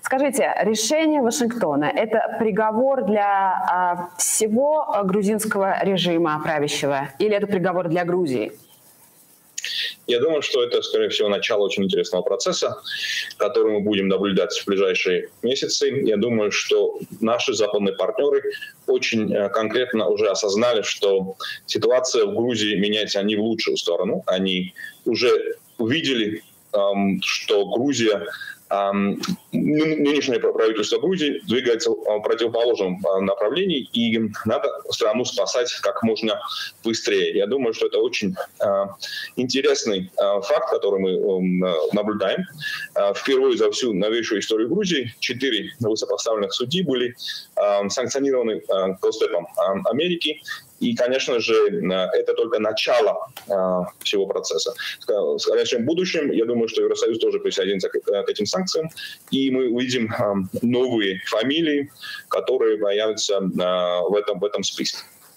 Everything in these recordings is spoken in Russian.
Скажите, решение Вашингтона – это приговор для всего грузинского режима правящего или это приговор для Грузии? Я думаю, что это, скорее всего, начало очень интересного процесса, который мы будем наблюдать в ближайшие месяцы. Я думаю, что наши западные партнеры очень конкретно уже осознали, что ситуация в Грузии меняется не в лучшую сторону. Они уже увидели, что Грузия, нынешнее правительство Грузии двигается в противоположном направлении, и надо страну спасать как можно быстрее. Я думаю, что это очень интересный факт, который мы наблюдаем. Впервые за всю новейшую историю Грузии 4 высокопоставленных судьи были санкционированы Госдепом Америки. И, конечно же, это только начало всего процесса. В скорейшем будущем, я думаю, что Евросоюз тоже присоединится к этим санкциям, и мы увидим новые фамилии, которые появятся в этом списке.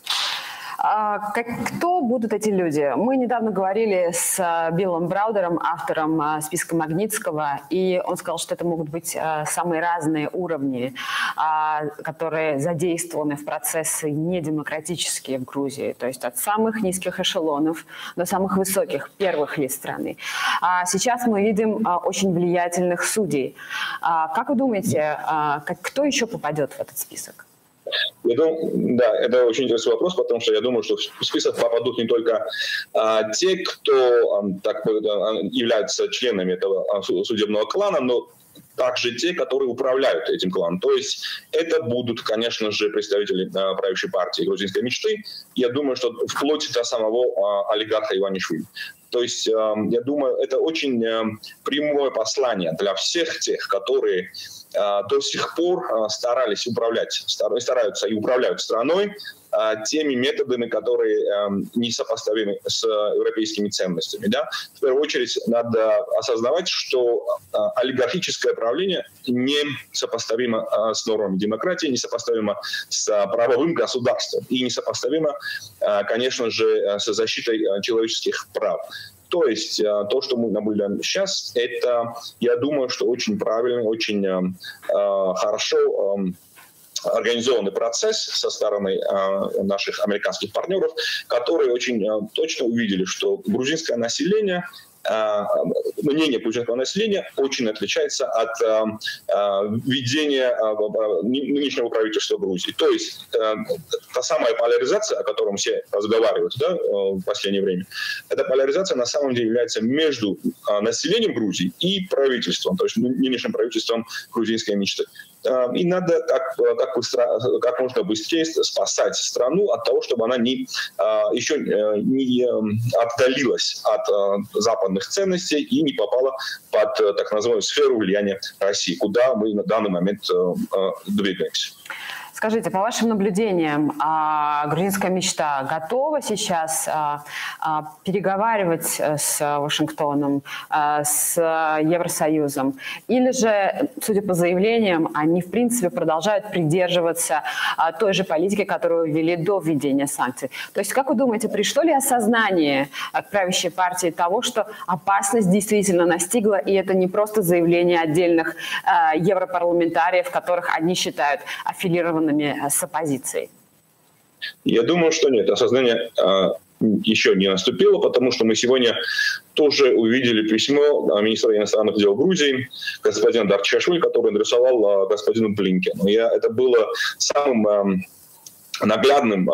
Кто будут эти люди? Мы недавно говорили с Биллом Браудером, автором списка Магнитского, и он сказал, что это могут быть самые разные уровни, которые задействованы в процессы недемократические в Грузии, то есть от самых низких эшелонов до самых высоких, первых лиц страны. Сейчас мы видим очень влиятельных судей. Как вы думаете, кто еще попадет в этот список? Я думаю, да, это очень интересный вопрос, потому что я думаю, что в список попадут не только те, кто являются членами этого судебного клана, но также те, которые управляют этим кланом. То есть это будут, конечно же, представители правящей партии грузинской мечты. Я думаю, что вплоть до самого олигарха Иванишвили. То есть, я думаю, это очень прямое послание для всех тех, которые до сих пор стараются и управляют страной теми методами, которые несопоставимы с европейскими ценностями. Да? В первую очередь надо осознавать, что олигархическое правление не сопоставимо с нормами демократии, не сопоставимо с правовым государством и не сопоставимо, конечно же, с защитой человеческих прав. То есть то, что мы наблюдаем сейчас, это, я думаю, что очень правильный, очень хорошо организованный процесс со стороны наших американских партнеров, которые очень точно увидели, что грузинское население, мнение грузинского населения очень отличается от ведения нынешнего правительства Грузии. То есть та самая поляризация, о которой все разговаривают, да, в последнее время, эта поляризация на самом деле является между населением Грузии и правительством, то есть нынешним правительством грузинской мечты. И надо как можно быстрее спасать страну от того, чтобы она еще не отдалилась от западных ценностей и не попала под так называемую сферу влияния России, куда мы на данный момент двигаемся. Скажите, по вашим наблюдениям, грузинская мечта готова сейчас переговаривать с Вашингтоном, с Евросоюзом? Или же, судя по заявлениям, они, в принципе, продолжают придерживаться той же политики, которую ввели до введения санкций? То есть, как вы думаете, пришло ли осознание к правящей партии того, что опасность действительно настигла, и это не просто заявление отдельных европарламентариев, которых они считают аффилированными с оппозицией? Я думаю, что нет. Осознание еще не наступило, потому что мы сегодня тоже увидели письмо министра иностранных дел Грузии, господина Дарчашвили, который адресовал господину Блинкену. Это было самым наглядным,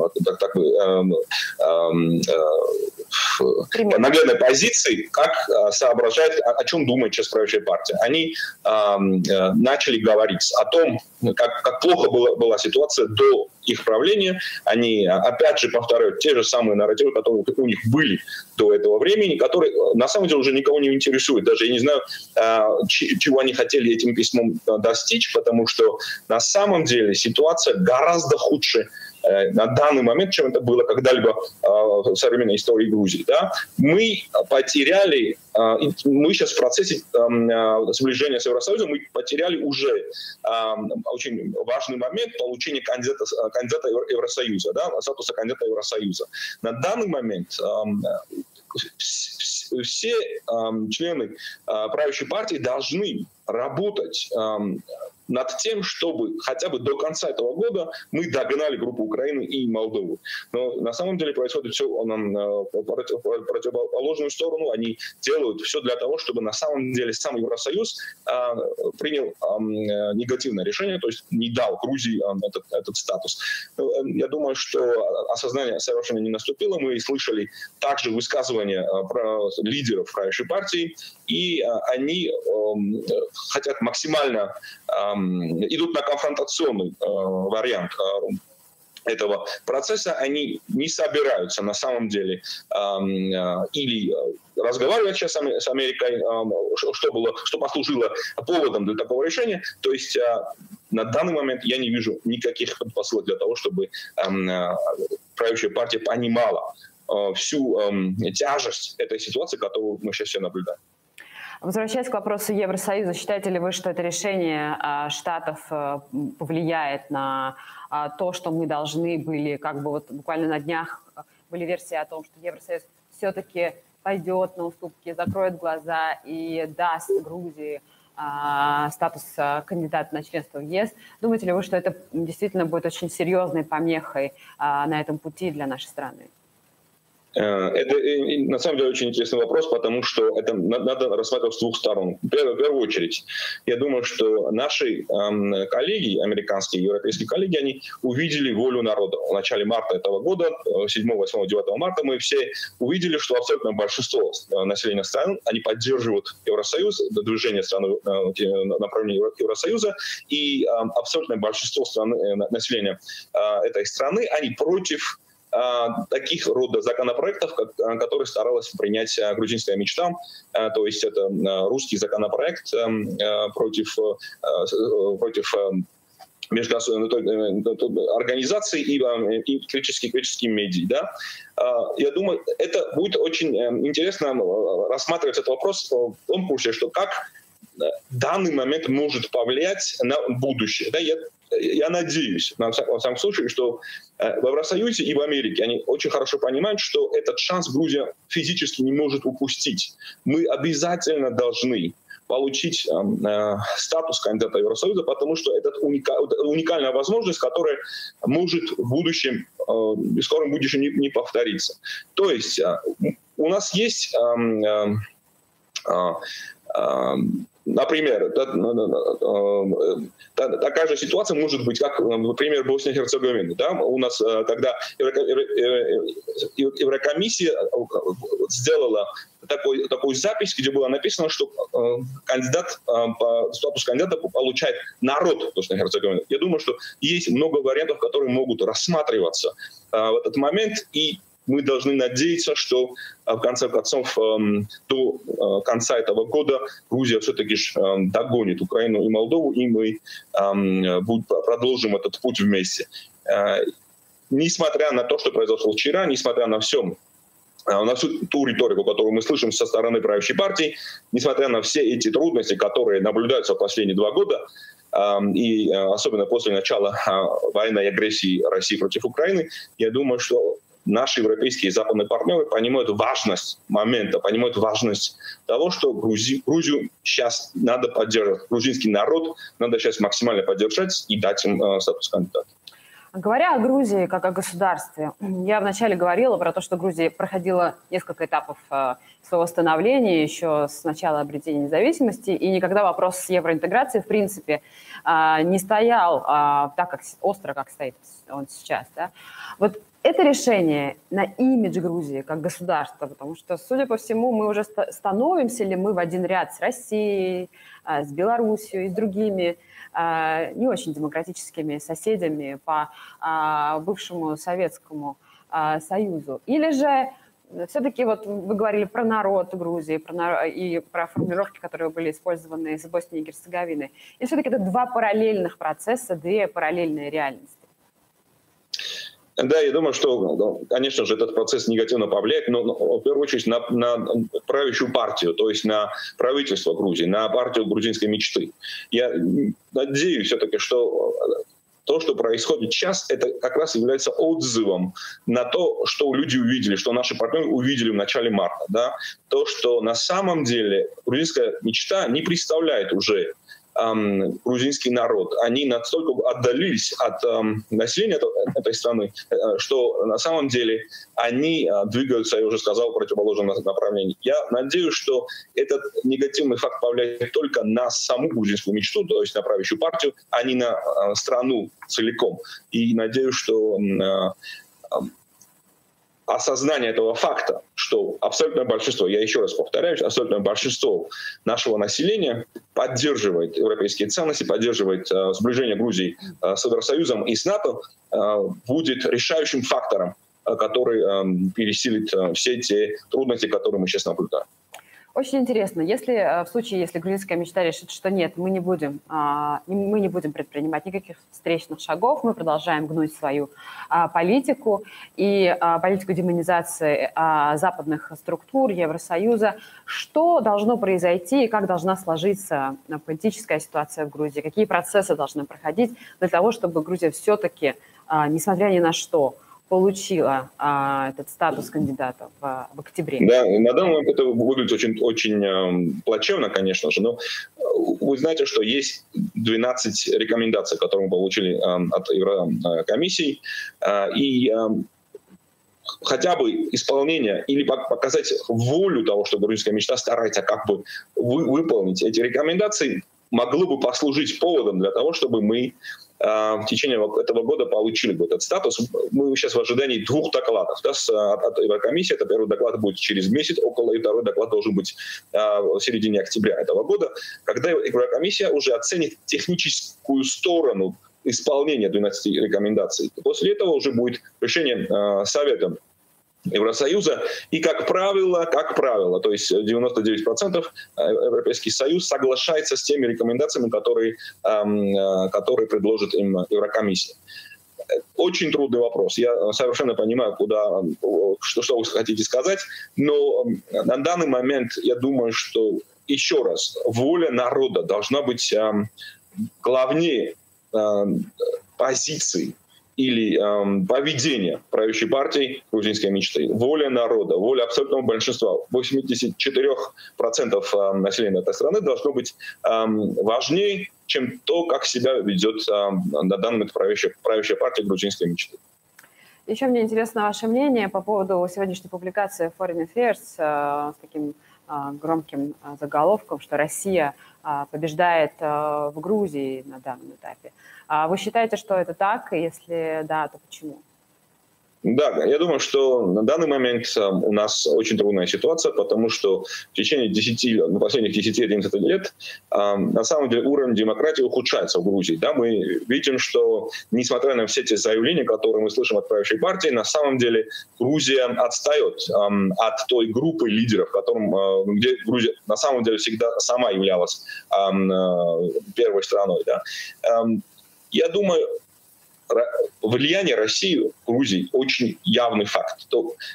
наглядной позиции, как соображать, о чем думает сейчас правящая партия. Они начали говорить о том, как плохо была ситуация до их правления. Они, опять же, повторяют те же самые нарративы, которые у них были до этого времени, которые, на самом деле, уже никого не интересуют. Даже я не знаю, чего они хотели этим письмом достичь, потому что на самом деле ситуация гораздо худше на данный момент, чем это было когда-либо в современной истории Грузии. Да? Мы потеряли, мы сейчас в процессе сближения с Евросоюзом, мы потеряли уже очень важный момент получения кандидата Евросоюза, да, статуса кандидата Евросоюза. На данный момент все члены правящей партии должны работать над тем, чтобы хотя бы до конца этого года мы догнали группу Украины и Молдову. Но на самом деле происходит все в противоположную сторону. Они делают все для того, чтобы на самом деле сам Евросоюз принял негативное решение, то есть не дал Грузии этот статус. Я думаю, что осознание совершенно не наступило. Мы слышали также высказывания лидеров правящей партии, и они хотят максимально идут на конфронтационный вариант этого процесса. Они не собираются на самом деле или разговаривать сейчас с Америкой, что послужило поводом для такого решения. То есть на данный момент я не вижу никаких предпосылок для того, чтобы правящая партия понимала всю тяжесть этой ситуации, которую мы сейчас все наблюдаем. Возвращаясь к вопросу Евросоюза, считаете ли вы, что это решение Штатов повлияет на то, что мы должны были, как бы вот буквально на днях были версии о том, что Евросоюз все-таки пойдет на уступки, закроет глаза и даст Грузии статус кандидата на членство в ЕС? Думаете ли вы, что это действительно будет очень серьезной помехой на этом пути для нашей страны? Это на самом деле очень интересный вопрос, потому что это надо рассматривать с двух сторон. В первую очередь, я думаю, что наши коллеги, американские, европейские коллеги, они увидели волю народа. В начале марта этого года, 7, 8, 9 марта, мы все увидели, что абсолютное большинство населения страны, они поддерживают Евросоюз, движение страны направления Евросоюза, и абсолютное большинство населения этой страны, они против таких рода законопроектов, которые старалась принять грузинская мечта. То есть это русский законопроект против организаций и критических медий. Да? Я думаю, это будет очень интересно рассматривать этот вопрос в том ключе, что как данный момент может повлиять на будущее. Да? Я надеюсь, во всяком случае, что в Евросоюзе и в Америке они очень хорошо понимают, что этот шанс Грузия физически не может упустить. Мы обязательно должны получить статус кандидата Евросоюза, потому что это уникальная возможность, которая может в будущем, в скором будущем не повториться. То есть у нас есть... Например, такая же ситуация может быть, как, например, Босния и Герцеговина. Да? У нас, когда Еврокомиссия сделала такую запись, где было написано, что кандидат по статусу кандидата получает народ Босния и Герцеговины. Я думаю, что есть много вариантов, которые могут рассматриваться в этот момент, и мы должны надеяться, что в конце концов до конца этого года Грузия все-таки догонит Украину и Молдову, и мы продолжим этот путь вместе. Несмотря на то, что произошло вчера, несмотря на всю ту риторику, которую мы слышим со стороны правящей партии, несмотря на все эти трудности, которые наблюдаются в последние 2 года, и особенно после начала военной агрессии России против Украины, я думаю, что наши европейские и западные партнеры понимают важность момента, понимают важность того, что Грузию сейчас надо поддерживать. Грузинский народ надо сейчас максимально поддержать и дать им статус кандидата. Говоря о Грузии как о государстве, я вначале говорила про то, что Грузия проходила несколько этапов своего становления еще с начала обретения независимости, и никогда вопрос с евроинтеграцией, в принципе, не стоял так как остро, как стоит он сейчас. Да? Вот это решение на имидж Грузии как государства, потому что, судя по всему, мы уже становимся ли мы в один ряд с Россией, с Белоруссией и с другими не очень демократическими соседями по бывшему Советскому Союзу. Или же все-таки вот вы говорили про народ Грузии и про формулировки, которые были использованы с Боснией и Герцеговиной. И все-таки это 2 параллельных процесса, 2 параллельные реальности. Да, я думаю, что, конечно же, этот процесс негативно повлияет, но в первую очередь на правящую партию, то есть на правительство Грузии, на партию грузинской мечты. Я надеюсь все-таки, что то, что происходит сейчас, это как раз является отзывом на то, что люди увидели, что наши партнеры увидели в начале марта. Да? То, что на самом деле грузинская мечта не представляет уже грузинский народ. Они настолько отдалились от населения этой страны, что на самом деле они двигаются, я уже сказал, в противоположном направлении. Я надеюсь, что этот негативный факт повлияет только на саму грузинскую мечту, то есть на правящую партию, а не на страну целиком. И надеюсь, что осознание этого факта, что абсолютное большинство, я еще раз повторяюсь, абсолютное большинство нашего населения поддерживает европейские ценности, поддерживает сближение Грузии с Евросоюзом и с НАТО, будет решающим фактором, который пересилит все те трудности, которые мы сейчас наблюдаем. Очень интересно, в случае, если грузинская мечта решит, что нет, мы не будем предпринимать никаких встречных шагов, мы продолжаем гнуть свою политику и политику демонизации западных структур Евросоюза, что должно произойти и как должна сложиться политическая ситуация в Грузии, какие процессы должны проходить для того, чтобы Грузия все-таки, несмотря ни на что, получила этот статус кандидата в октябре? Да, на данный момент это выглядит очень плачевно, конечно же, но вы знаете, что есть 12 рекомендаций, которые мы получили от Еврокомиссии, и хотя бы исполнение или показать волю того, что грузинская мечта старается как бы выполнить эти рекомендации, могло бы послужить поводом для того, чтобы мы в течение этого года получили бы этот статус. Мы сейчас в ожидании 2 докладов от Еврокомиссии. Это первый доклад будет через месяц около, и второй доклад должен быть в середине октября этого года, когда Еврокомиссия уже оценит техническую сторону исполнения 12 рекомендаций. После этого уже будет решение Совета Евросоюза, и как правило, то есть 99% Европейский Союз соглашается с теми рекомендациями, которые предложит им Еврокомиссия. Очень трудный вопрос. Я совершенно понимаю, что вы хотите сказать, но на данный момент я думаю, что, еще раз, воля народа должна быть главнее позиции или поведение правящей партии грузинской мечты. Воля народа, воля абсолютного большинства, 84% населения этой страны должно быть важнее, чем то, как себя ведет на данный момент правящая партия грузинской мечты. Еще мне интересно ваше мнение по поводу сегодняшней публикации Foreign Affairs с таким громким заголовком, что Россия побеждает в Грузии на данном этапе. Вы считаете, что это так? Если да, то почему? Да, я думаю, что на данный момент у нас очень трудная ситуация, потому что в течение последних 10-11 лет на самом деле уровень демократии ухудшается в Грузии. Да? Мы видим, что несмотря на все эти заявления, которые мы слышим от правящей партии, на самом деле Грузия отстает от той группы лидеров, где Грузия на самом деле всегда сама являлась первой страной. Да? Я думаю, влияние России в Грузии очень явный факт.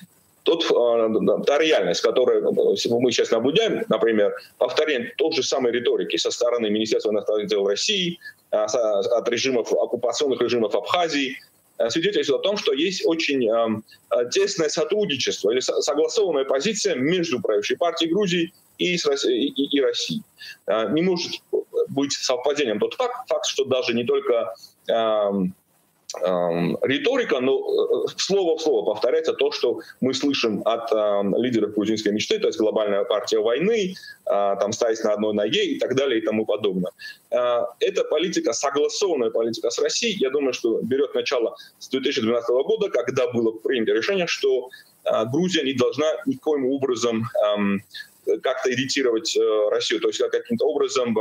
Та реальность, которую мы сейчас наблюдаем, например, повторение той же самой риторики со стороны Министерства иностранных дел России, от оккупационных режимов Абхазии, свидетельствует о том, что есть очень тесное сотрудничество или согласованная позиция между правящей партией Грузии и Россией. Не может быть совпадением тот факт, что даже не только риторика, но слово в слово повторяется то, что мы слышим от лидеров грузинской мечты, то есть глобальная партия войны, там стоять на одной ноге и так далее и тому подобное. Эта политика, согласованная политика с Россией, я думаю, что берет начало с 2012 года, когда было принято решение, что Грузия не должна никоим образом как-то ирритировать Россию, то есть каким-то образом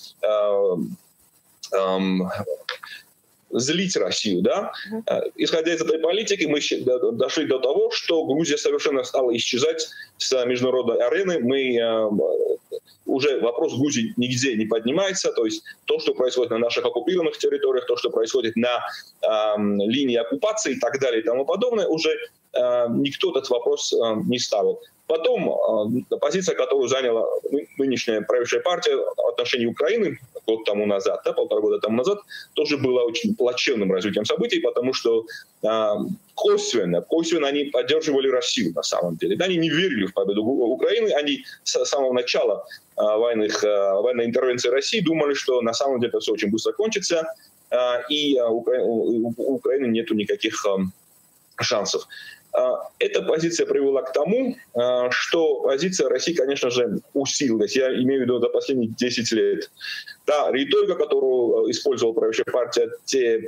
злить Россию, да? Исходя из этой политики, мы дошли до того, что Грузия совершенно стала исчезать с международной арены. Уже вопрос Грузии нигде не поднимается, то есть то, что происходит на наших оккупированных территориях, то, что происходит на линии оккупации и так далее и тому подобное, уже никто этот вопрос не ставил. Потом позиция, которую заняла нынешняя правящая партия в отношении Украины год тому назад, да, 1,5 года тому назад, тоже было очень плачевным развитием событий, потому что косвенно они поддерживали Россию на самом деле. Да, они не верили в победу Украины, они с самого начала военной интервенции России думали, что на самом деле это все очень быстро кончится, и у Украины нету никаких шансов. Эта позиция привела к тому, что позиция России, конечно же, усилилась. Я имею в виду за последние 10 лет. Та риторика, которую использовала правящая партия, те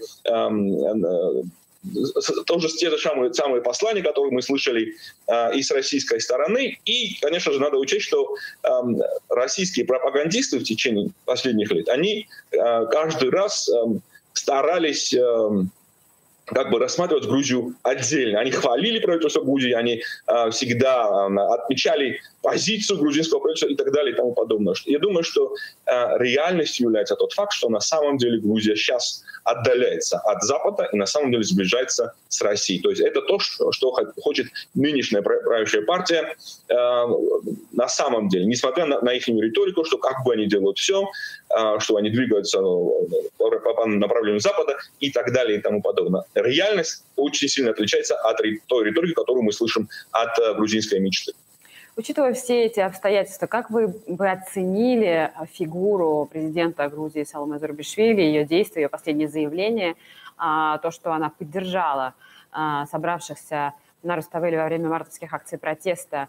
же самые послания, которые мы слышали и с российской стороны. И, конечно же, надо учесть, что российские пропагандисты в течение последних лет, они каждый раз старались рассматривать Грузию отдельно. Они хвалили правительство Грузии, они всегда отмечали позицию грузинского правительства и так далее и тому подобное. Я думаю, что реальностью является тот факт, что на самом деле Грузия сейчас отдаляется от Запада и на самом деле сближается с Россией. То есть это то, что хочет нынешняя правящая партия на самом деле, несмотря на их риторику, что как бы они делают все, что они двигаются по направлению Запада и так далее и тому подобное. Реальность очень сильно отличается от той риторики, которую мы слышим от грузинской мечты. Учитывая все эти обстоятельства, как вы бы оценили фигуру президента Грузии Саломе Зурабишвили, ее действия, ее последние заявления, то, что она поддержала собравшихся на Руставели во время мартовских акций протеста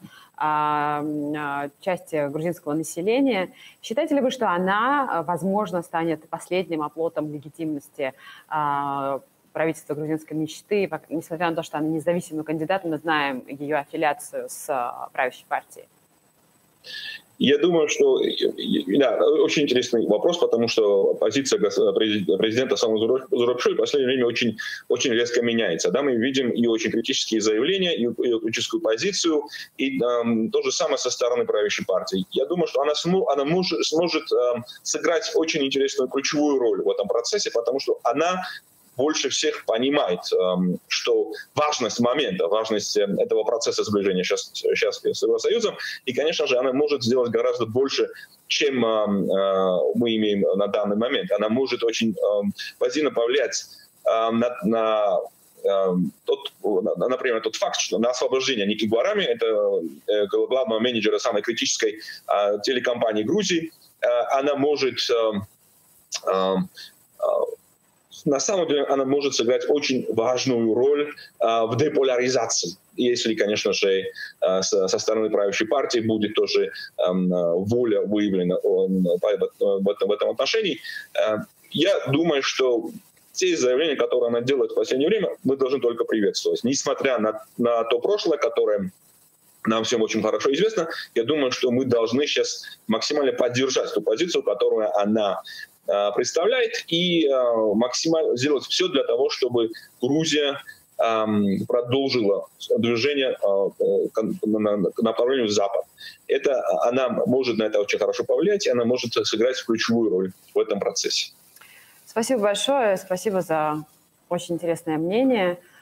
части грузинского населения. Считаете ли вы, что она, возможно, станет последним оплотом легитимности правительства грузинской мечты, несмотря на то, что она независимый кандидат, мы знаем ее аффилиацию с правящей партией? Я думаю, что да, очень интересный вопрос, потому что позиция президента Саломе Зурабишвили в последнее время очень, очень резко меняется. Да, мы видим и очень критические заявления, и критическую позицию, и то же самое со стороны правящей партии. Я думаю, что она сможет сыграть очень интересную ключевую роль в этом процессе, потому что она больше всех понимает, что важность момента, важность этого процесса сближения сейчас с Евросоюзом, и, конечно же, она может сделать гораздо больше, чем мы имеем на данный момент. Она может очень позитивно повлиять например, тот факт, что на освобождение Ники Гуарами, это главного менеджера самой критической телекомпании Грузии, она может на самом деле она может сыграть очень важную роль в деполяризации. Если, конечно же, со стороны правящей партии будет тоже воля выявлена в этом отношении. Я думаю, что те заявления, которые она делает в последнее время, мы должны только приветствовать. Несмотря на то прошлое, которое нам всем очень хорошо известно, я думаю, что мы должны сейчас максимально поддержать ту позицию, которую она представляет, и максимально сделать все для того, чтобы Грузия продолжила движение к направлению в Запад. Она может на это очень хорошо повлиять, и она может сыграть ключевую роль в этом процессе. Спасибо большое, спасибо за очень интересное мнение.